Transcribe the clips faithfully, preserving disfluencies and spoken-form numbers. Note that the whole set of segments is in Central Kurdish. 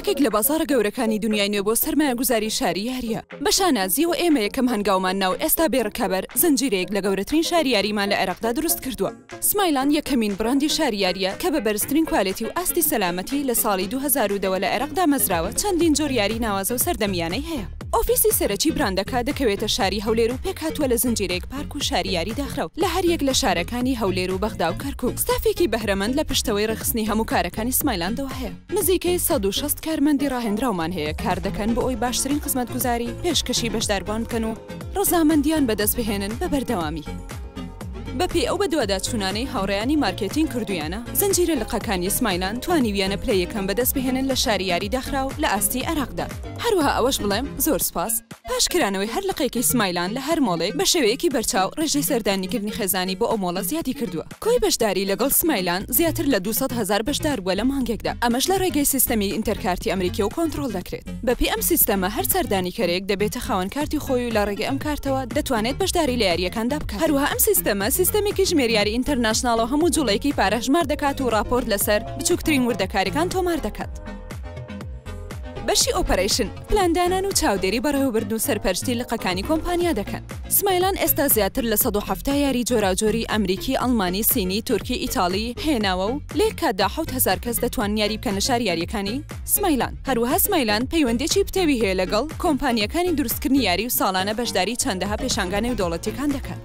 یەکێک لە بازارە گەورەکانی دنیای نوێ بۆ سەرمایەگوزاری شاری یاریە. بە شانازیەوە ئێمە یەکەم هەنگاومان ناو ئێستا بێڕکەبەر زنجیرەیەک لە گەورەترین شاری یاریمان لە عێراقدا دروست کردووە. سمایلان یەکەمین بڕاندی شاری یاریە کە بە بەرزترین کوالیتی و ئاستی سەلامەتی لە ساڵی دوو هەزار و دە لە عێراقدا مەزراوە چەندین جۆر یاری ناوازە و سەردەمیانەی هەیە. ئۆفیسی سەرەکی براندەکە دەکەوێتە شاری هەولێر و پێک هاتووە لە زنجیرەیەک پارک و شاری یاری داخراو لە هەر یەک لە شارەکانی هەولێر و بەغدا و کەرکووک. ستافێکی بەهرەمەند لە پشتەوەی ڕخستنی هەموو کارەکانی سمایلاندەوە هەیە. نزیکەی سەد و شەست کارمەندی ڕاهێنراومان هەیە کار دەکەن بۆ ئەوی باشترین خزمەتگوزاری پێشکەشی بەشداربوان بکەن و ڕەزامەندیان بەدەست بهێنن بە بەردەوامی. بەپێی ئەو بە دوواداچوونانەی هاوڕێیانی مارکێتین کردویانە زنجیرە لقەکانی سمایلان توانیویانە پلە یەکەم بەدەست بهێنن لە شاری یاری داخراو لە ئاستی عێراقدا. هەروەها ئەوەش بڵێم زۆر سپاس پاشکرانەوەی هەر لقەیەکی سمایلان لە هەر مۆڵێک بە شێوەیەکی بەرچاو ڕێژەی سەردانیکردنی خێزانی بۆ ئەو مۆڵە زیادی کردووە. کۆی بەشداری لەگەڵ سمایلان زیاتر لە دووسەد هەزار بەشدار بووە لە مانگێکدا. ئەمەش لە ڕێگەی سیستەمی ئینتەرکارتی ئەمریکی و کۆنتڕۆڵ دەکرێت. بەپێی ئەم سیستەمە هەر سەردانیکەرێک دەبێتە خاوەن کارتی خۆی و لە ڕێگەی ئەم کارتەوە دەتوانێت بەشداری لە یاریەکاندا بکات. هەروەها ئەم سیستەمە سیستەمێکی ژمێریاری ئینتەرناشناڵ و هەموو جوڵەیەکی پارە ژمار دەکات و راپۆرت لەسەر بچووکترین وردەکاریەکان تۆمار دەکات. بەشی ئۆپەرەیشن پلاندانان و چاودێری بەڕێوەبرد و سەرپەرشتی لقەکانی کۆمپانیا دەکەن. سمایلان ئێستا زیاتر لە سەد و هەفتە یاری جۆراوجۆری ئەمریکی، ئەڵمانی، سینی، تورکی، ئیتاڵی هێناوە و لێک کاتدا حەوت هەزار کەس دەتوان یاری بکەنە شار یاریەکانی سمایلان. هەروەها سمایلان پەیوەندێکی پتێوی هەیە لەگەڵ کۆمپانیەکانی دروستکردنی یاری و ساڵانە بەشداری چەندەها پێشانگانەی و دەوڵەتیەکان دەکات.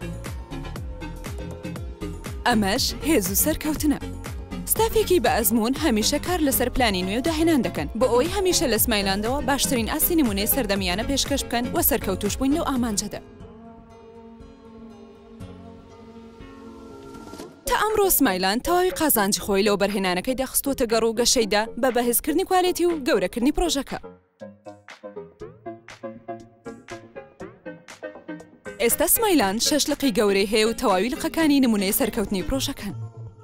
ئەمەش هێز و سەرکەوتنە. ستافێکی بە ئەزمون هەمیشە کار لەسەر پلانی نوێ و داهێنان دەکەن بۆ ئەوەی هەمیشە لە سمایلاندەوە باشترین ئاسی نمونەی سەردەمیانە پێشکەش بکەن و سەرکەوتوش بووین لەو ئامانجەدا. تا ئەمڕۆ سمایلان تەواوی قازانجی خۆی لەو بەرهێنانەکەی دەخستووەتە گەڕ و گەشەیدا بە بەهێزکردنی کوالێتی و گەورەکردنی پرۆژەکە. ئێستا سمایلان شەش لقی گەورەی هەیە و تەواوی لقەکانی نمونەی سەرکەوتنی پرۆژەکەن.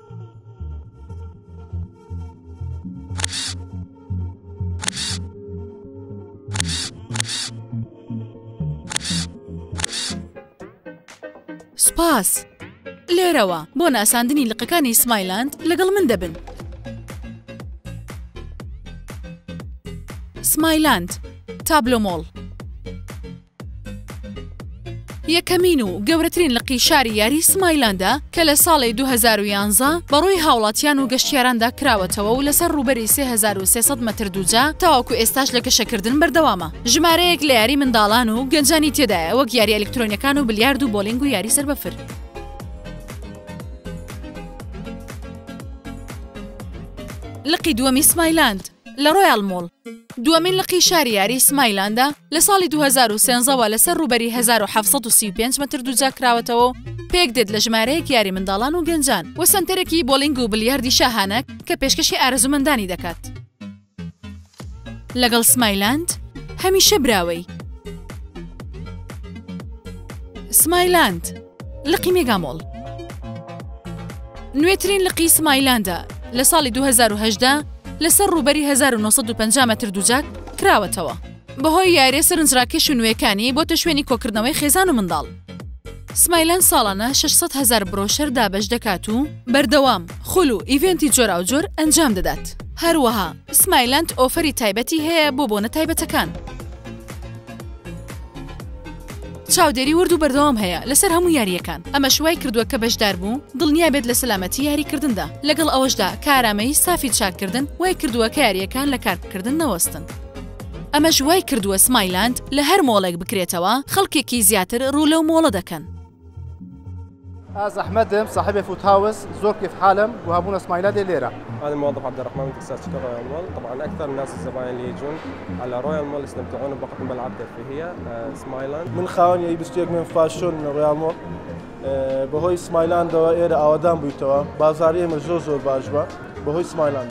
سپاس لێرەوە بۆ ناساندنی لقەکانی سمایلاند لەگەڵ من دەبن. سمایلاند تابلۆ مۆڵ یەکەمین و گەورەترین لقی شاری یاری سمایلاندا کە لە ساڵی دوو هەزار و یانزە بەڕووی هاوڵاتیان و گەشتیاراندا کراوەتەوە و لەسەر ڕووبەری سێ هەزار و سێسەد مەتر دووجا تاواکو ئێستاش لە گەشەکردن بەردەوامە. ژمارەیەک لە یاری منداڵان و گەنجانی تێدایە وەک یاری ئەلکترۆنیەکان و بلیارد و بۆلینگ و یاری سەربەفر. لقی دووەمی سمایلاند لە ڕۆیال مۆڵ دووەمین لقی شاری یاری سمایلاندا لە ساڵی دوو هەزار و سێنزەوە لەسەر ڕووبەری هەزار و حەڤسەد و سی و پێنج مەتر دووجا کراوەتەوە و پێک دێت لە ژمارەیەک یاری منداڵان و گەنجان و سنتەرێکی بۆلینگ و بلیاردی شاهانە کە پێشکەشی ئارەزومەندانی دەکات. لەگەڵ سمایلاند هەمیشە براوەی. سمایلاند لقی مێگامۆڵ نوێترین لقی سمایلاندا لە ساڵی دوو هەزار و هەژدە لەسەر ڕووبەری هەزار و نۆسەد و پەنجا مەتر دووجا کراوەتەوە. بەهۆی یاریە سەرنجڕاکێش و نوێەکانی بۆتە شوێنی کۆکردنەوەی خێزان و منداڵ. سمایلان ساڵانە شەشسەد هەزار برۆشەر دابەش دەکات و بەردەوام خول و ئیڤێنتی جۆراوجۆر ئەنجام دەدات. هەروەها سمایلاند ئۆفەری تایبەتی هەیە بۆ بۆنە تایبەتەکان. چاودێری ورد و بەردەوام هەیە لەسەر هەموو یاریەکان. ئەمە شوای کردووە کە بەشدار بوو دڵنیا بێت لە سەلامەتی یاریکردندا. لەگەڵ ئەوەشدا کارامەی سافی چاکردن وای کردووە کە یاریەکان لە کارکردن نەوەستن. ئەمە ژوای کردووە سمایلاند لە هەر مۆڵێک بکرێتەوە خەڵکێکی زیاتر ڕوو لەو مۆڵە دەکەن. أنا أحمد صاحب فوت هاوس زور كيف حالم وهابونا سمايلاند ليرة. أنا الموظف عبد الرحمن من تكساس رويال مول. طبعا أكثر الناس الزباين اللي يجون على رويال مول يستمتعون بوقت بألعاب ترفيهية سمايلاند. من خاون يبستيك من فاشون رويال مول. بهوي سمايلاند وإيرة أودان بيتوا بازارية من زور زور باجبا بهوي سمايلاند.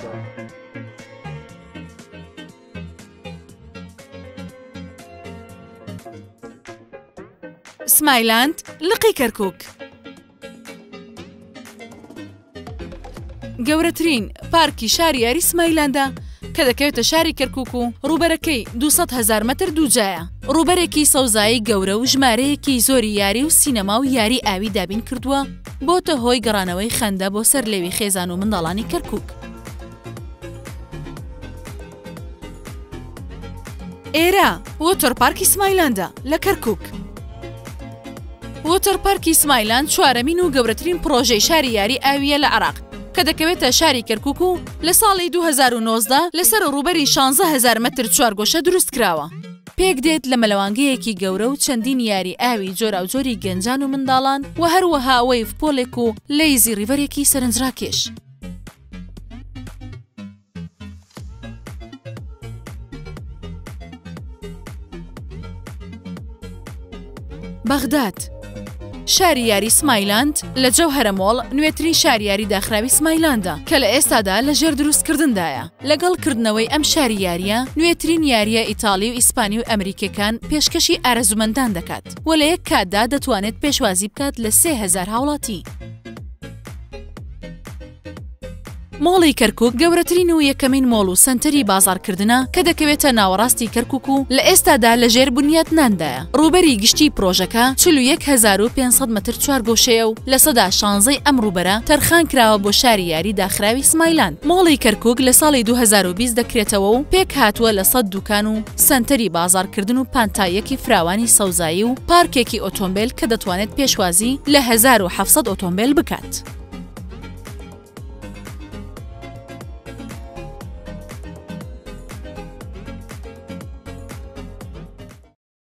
سمایلاند لقی کەرکووک گەورەترین پارکی شاری یاری سمایلاندا کە دەکەوێتە شاری کەرکووک و ڕووبەرەکەی دووسەد هەزار مەتر دووجایە. ڕووبەرێکی سەوزایی گەورە و ژمارەیەکی زۆری یاری و سینەما و یاری ئاوی دابین کردووە بۆتە هۆی گەڕانەوەی خەندە بۆ سەر لێوی خێزان و منداڵانی کەرکووک. ئێرە وۆتەرپارکی سمایلاندا لە کەرکووک. وۆتەرپارکی سمایلاند چوارەمین و گەورەترین پرۆژەی شاری یاری ئاویە لە عێراق کە دەکەوێتە شاری کەرکووک و لە ساڵی دوو هەزار و نۆزدە لەسەر ڕووبەری شانزە هەزار مەتر چوارگۆشە دروست کراوە. پێک دێت لە مەلەوانگەیەکی گەورە و چەندین یاری ئاوی جۆراوجۆری گەنجان و منداڵان و هەروەها وەیف پۆلێک و لەیزی ڕیڤەرێکی سەرنجڕاکێش. بەغداد شاری یاری سمایلاند لە جەوهەرە مۆڵ نوێترین شاری یاری داخراوی سمایلاندا کە لە ئێستادا لە ژێر دروستکردندایە. لەگەڵکردنەوەی ئەم شاری یاریە نوێترین یاریە ئیتاڵی و ئیسپانی و ئەمریکەکان پێشکەشی ئارەزومەندان دەکات و لە یەک کاتدا دەتوانێت پێشوازی بکات لە سێ هەزار هاوڵاتی. مۆڵی کەرکووک گەورەترین و یەکەمین مۆڵ و سنتەری بازارکردنە کە دەکەوێتە ناوەڕاستی کەرکووک و لە ئێستادا لە ژێر بنیاتناندایە. ڕووبەری گشتی پرۆژەکە چل و یەک هەزار و پێنج سەد مەتر چوارگۆشەیە و لە سەدا شانزەی ئەم ڕووبەرە تەرخان کراوە بۆ شاری یاری داخراوی سمایلاند. مۆڵی کەرکووک لە ساڵی دوو هەزار و بیست دەکرێتەوە و پێک هاتووە لە سەد دوکان و سنتەری بازارکردن و پانتاییەکی فراوانی سەوزایی و پارکێکی ئۆتۆمبیل کە دەتوانێت پێشوازی لە هەزار و حەڤت سەد ئۆتۆمبیل بکات.